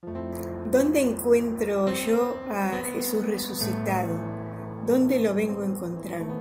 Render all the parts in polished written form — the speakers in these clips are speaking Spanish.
¿Dónde encuentro yo a Jesús resucitado? ¿Dónde lo vengo encontrando?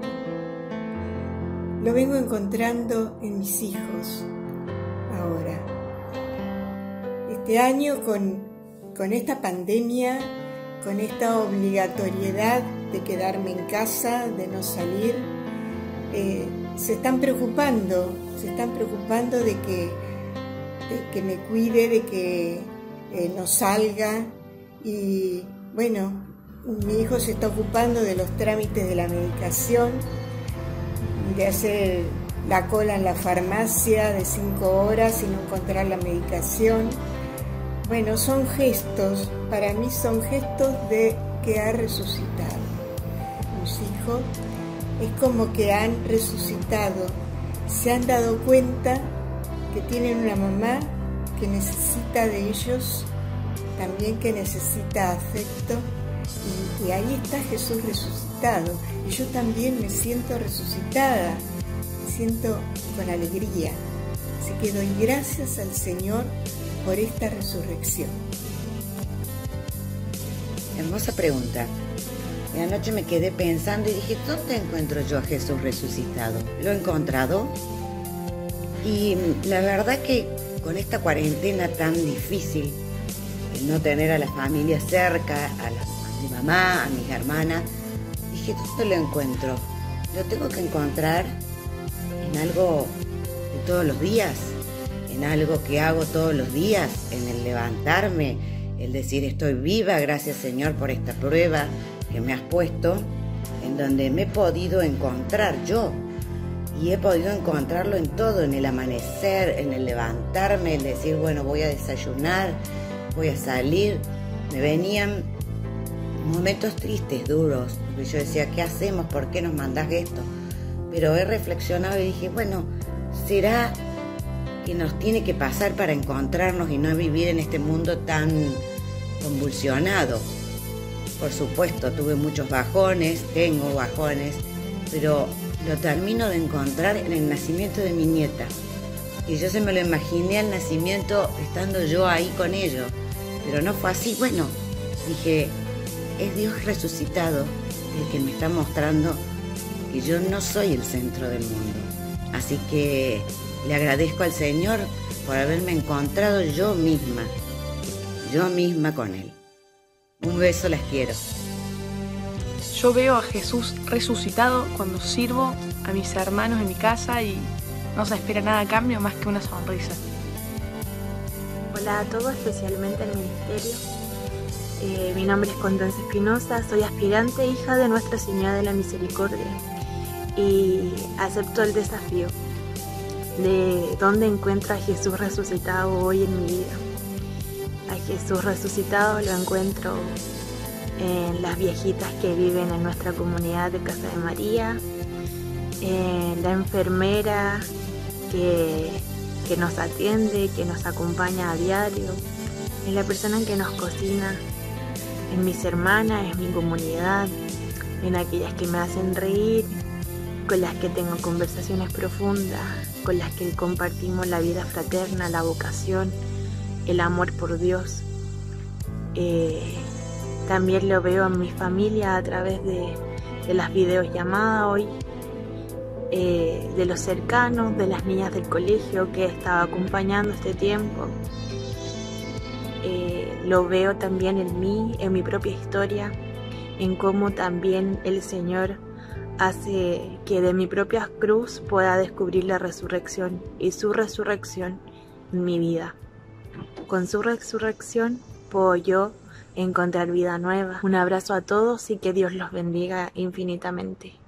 Lo vengo encontrando en mis hijos ahora. Este año con esta pandemia, con esta obligatoriedad de quedarme en casa, de no salir, se están preocupando de que me cuide, de que no salga. Y bueno, mi hijo se está ocupando de los trámites de la medicación, de hacer la cola en la farmacia de 5 horas y no encontrar la medicación. Bueno, son gestos, para mí son gestos de que ha resucitado. Mis hijos es como que han resucitado, se han dado cuenta que tienen una mamá que necesita de ellos, también que necesita afecto, y ahí está Jesús resucitado. Y yo también me siento resucitada, me siento con alegría. Así que doy gracias al Señor por esta resurrección. Hermosa pregunta. Y anoche me quedé pensando y dije, ¿dónde encuentro yo a Jesús resucitado? ¿Lo he encontrado? Y la verdad que con esta cuarentena tan difícil, de no tener a la familia cerca, a mi mamá, a mis hermanas, dije, ¿dónde lo encuentro? Lo tengo que encontrar en algo de todos los días, en algo que hago todos los días, en el levantarme, el decir estoy viva, gracias Señor por esta prueba que me has puesto, en donde me he podido encontrar yo. Y he podido encontrarlo en todo, en el amanecer, en el levantarme, el decir, bueno, voy a desayunar, voy a salir. Me venían momentos tristes, duros, porque yo decía, ¿qué hacemos? ¿Por qué nos mandás esto? Pero he reflexionado y dije, bueno, ¿será que nos tiene que pasar para encontrarnos y no vivir en este mundo tan convulsionado? Por supuesto, tuve muchos bajones, tengo bajones, pero lo termino de encontrar en el nacimiento de mi nieta. Y yo se me lo imaginé al nacimiento estando yo ahí con ellos, pero no fue así. Bueno, dije, es Dios resucitado el que me está mostrando que yo no soy el centro del mundo. Así que le agradezco al Señor por haberme encontrado yo misma con Él. Un beso, las quiero. Yo veo a Jesús resucitado cuando sirvo a mis hermanos en mi casa y no se espera nada a cambio más que una sonrisa. Hola a todos, especialmente al ministerio. Mi nombre es Constanza Espinosa, soy aspirante hija de Nuestra Señora de la Misericordia y acepto el desafío de dónde encuentro a Jesús resucitado hoy en mi vida. A Jesús resucitado lo encuentro en las viejitas que viven en nuestra comunidad de Casa de María, en la enfermera que nos atiende, que nos acompaña a diario, en la persona que nos cocina, en mis hermanas, en mi comunidad, en aquellas que me hacen reír, con las que tengo conversaciones profundas, con las que compartimos la vida fraterna, la vocación, el amor por Dios. También lo veo en mi familia a través de las videollamadas hoy, de los cercanos, de las niñas del colegio que estaba acompañando este tiempo. Lo veo también en mí, en mi propia historia, en cómo también el Señor hace que de mi propia cruz pueda descubrir la resurrección y su resurrección en mi vida. Con su resurrección puedo yo encontrar vida nueva. Un abrazo a todos y que Dios los bendiga infinitamente.